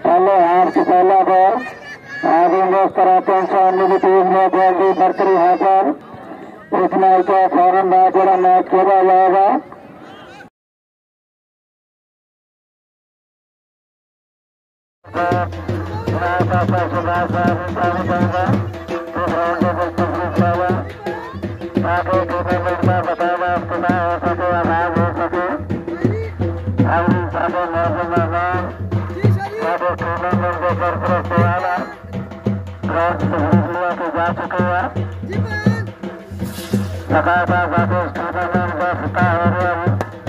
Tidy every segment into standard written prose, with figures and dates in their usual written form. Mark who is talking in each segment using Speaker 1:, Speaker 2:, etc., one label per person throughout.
Speaker 1: पहले हार से पहला बॉल आगे इंग्रेज कराते हैं सामने की टीम में जल्दी बरकरी हाजिर इस मैच का फौरन बाद जरा मैच खेला जाएगा। जा चुके हैं लगातार टूर्नामेंट का फता हो रहा है।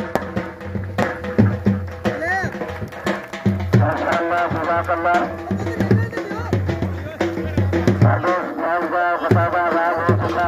Speaker 1: माशाअल्लाह सुभानअल्लाह बतावा राज हो चुका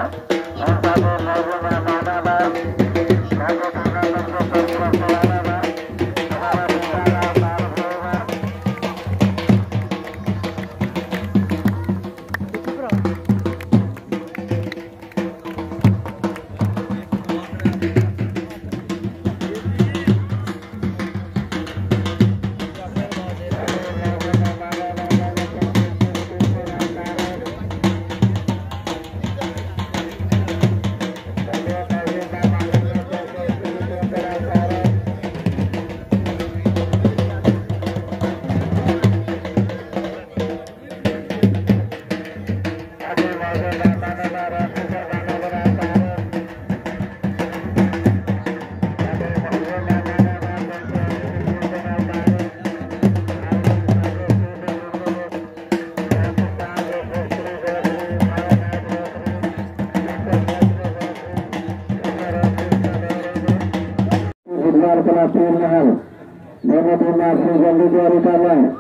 Speaker 1: जल्दी तैयारी कर रहे हैं।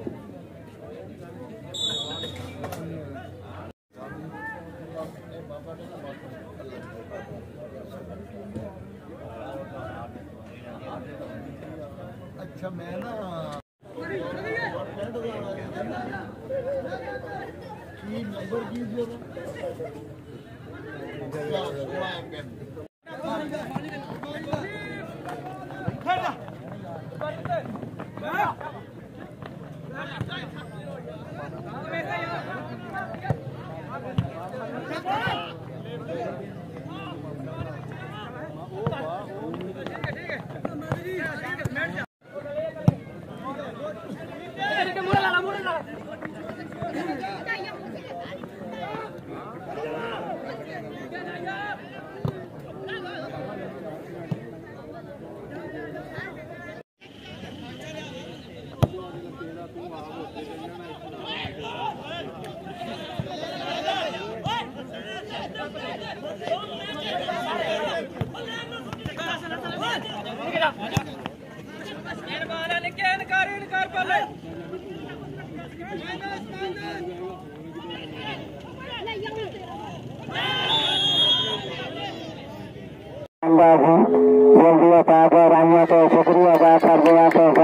Speaker 2: अच्छा मैं ना नंबर कीजिए जल्दी पाकर शुक्रिया अदा कर दिया तो